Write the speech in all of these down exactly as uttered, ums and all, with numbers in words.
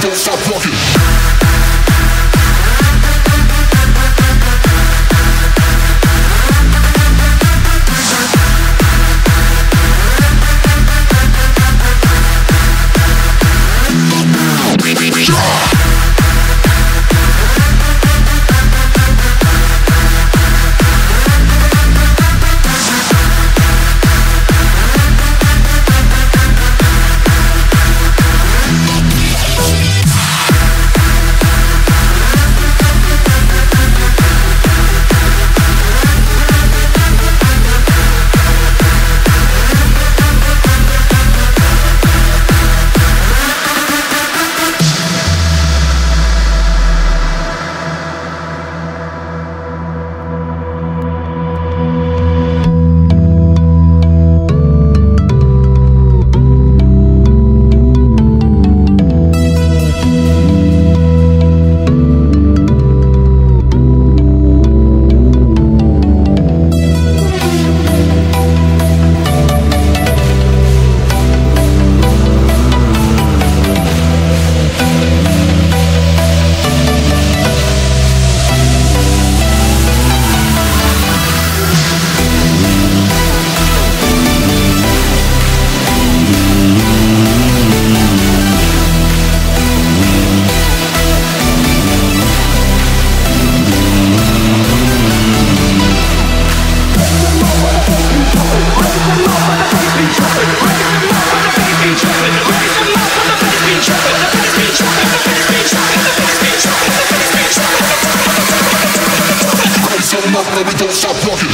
don't stop rocking. Baby, don't stop rocking.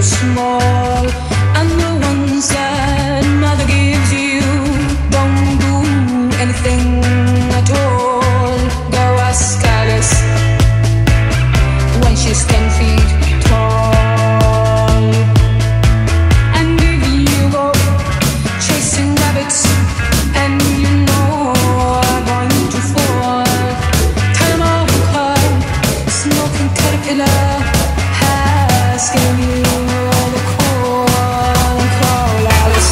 small, and the ones that mother gives you don't do anything at all. Go ask Alice when she's ten feet tall. And if you go chasing rabbits and you know are going to fall, tell 'em all the car smoking caterpillar has given you the call. Call Alice.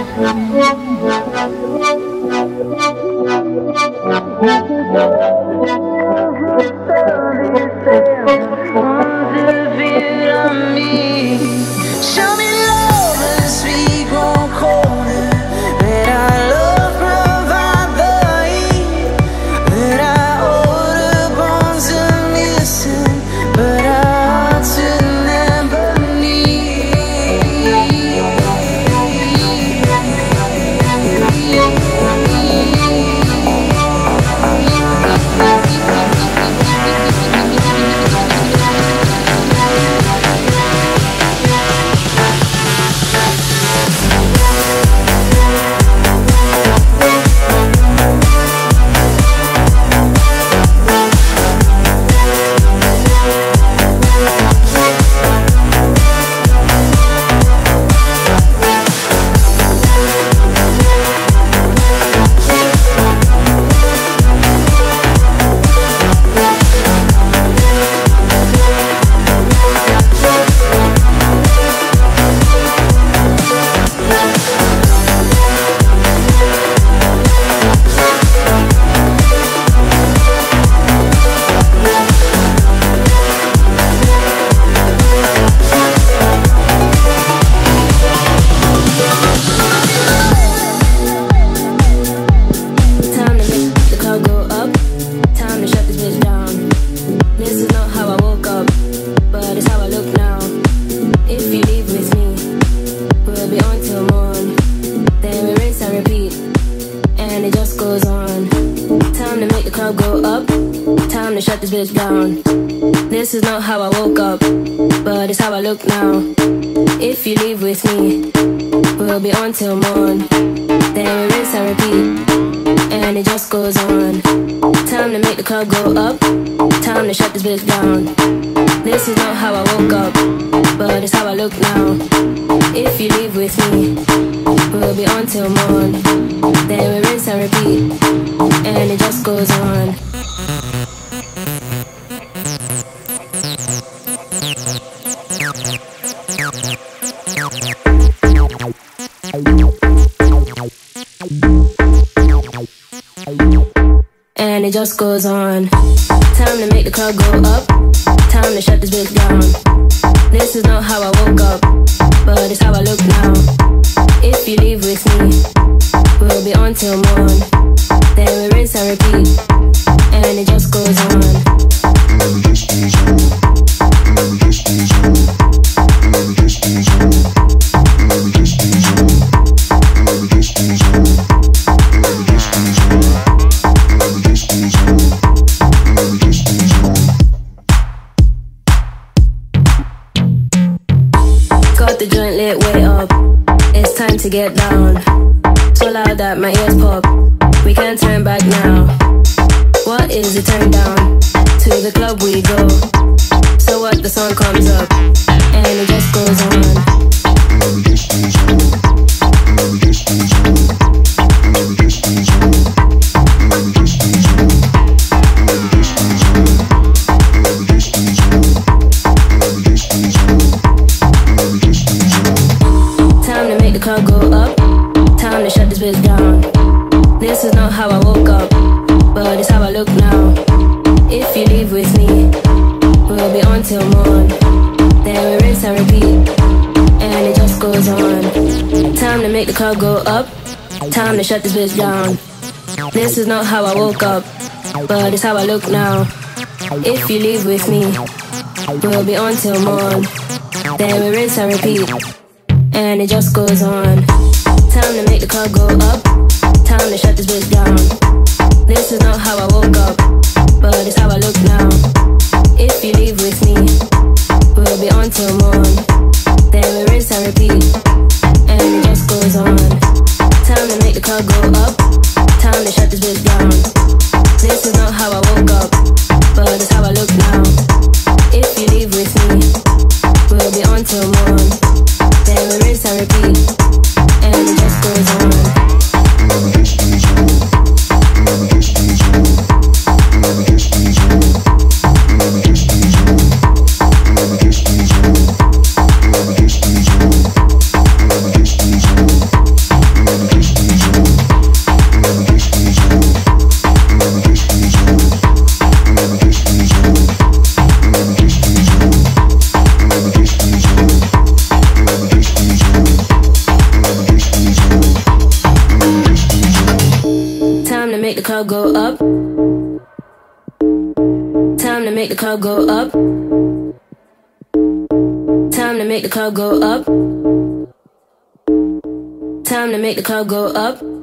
Goes on. Time to make the club go up. Time to shut this bitch down. This is not how I woke up, but it's how I look now. If you leave with me, we'll be on till morn. Then we rinse and repeat, and it just goes on. And it just goes on. And it just goes on. And it just goes on. And it just goes on. And it just goes on. And it just goes on. Got the joint lit way up. It's time to get down. So loud that my ears pop. We can't turn back now. What is the turn down? To the club we go. So what, the song comes up and it just goes on. And it just goes on. And it just goes on. And it just goes on. And it just goes on. And it just goes on. And it just goes on. And it just goes on. And it just goes on. Time to make the club go up. Time to shut this bitch down. This is not how I woke up, but it's how I look now. If you leave with me, we'll be on till morn. Then we rinse and repeat, and it just goes on. Time to make the club go up. Time to shut this bitch down. This is not how I woke up, but it's how I look now. If you leave with me, we'll be on till morn. Then we rinse and repeat, and it just goes on. Time to make the club go up. Time to shut this bitch down. This is not how I woke up, but it's how I look now. If you leave with me, we'll be on till morn. Then we rinse and repeat, and it just goes on. Time to make the club go up. Time to shut this bitch down. This is not how I woke up, but it's how I look now. If you leave with me, we'll be on till morn. Then we rinse and repeat, and it just goes on. And it just goes on. And it just goes on. And it just goes on. And it just goes on. And it just goes on. And it just goes on. And it just goes on. And it just goes on. And make the crowd go up. Time to make the crowd go up. Time to make the crowd go up. Time to make the crowd go up.